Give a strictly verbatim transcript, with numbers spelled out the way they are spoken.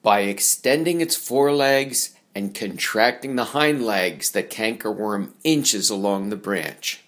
By extending its forelegs and contracting the hind legs, the cankerworm inches along the branch.